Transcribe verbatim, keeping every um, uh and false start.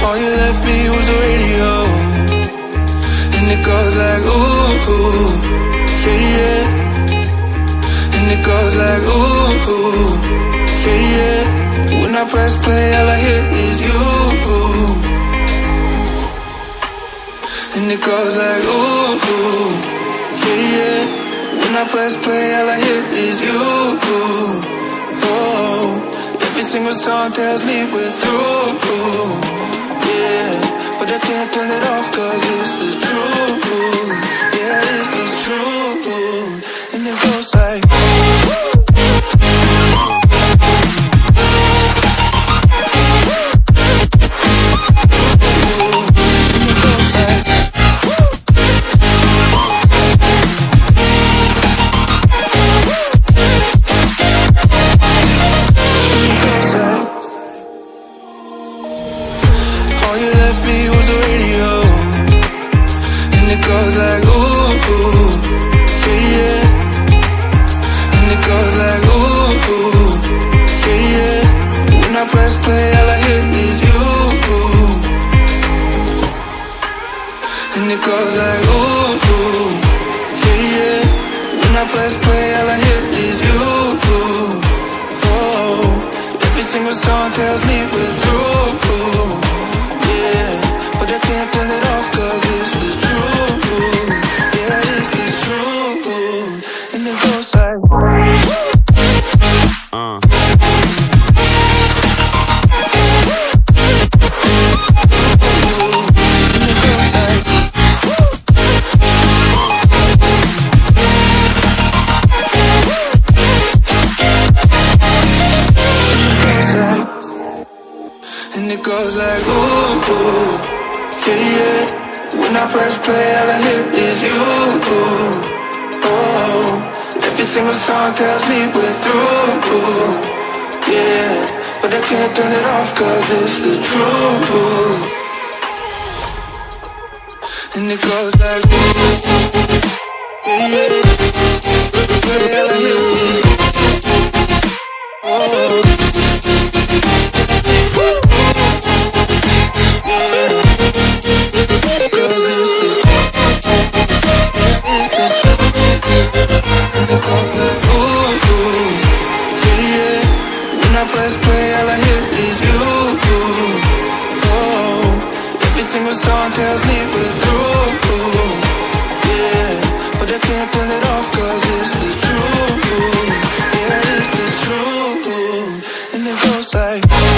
All you left me was the radio, and it goes like ooh, ooh, yeah, yeah. And it goes like ooh, ooh, yeah, yeah. When I press play, all I hear is you. And it goes like ooh, ooh, yeah, yeah. When I press play, all I hear is you. Oh, every single song tells me we're through. Yeah, but I can't turn it off 'cause it's the truth. Yeah, it's the truth. And it goes like tells me we're through. Yeah, but I can't turn it off 'cause it's the truth. And it goes like yeah, yeah. All I hear is oh. Tells me we're through. Yeah, but I can't turn it off 'cause it's the truth. Yeah, it's the truth. And it goes like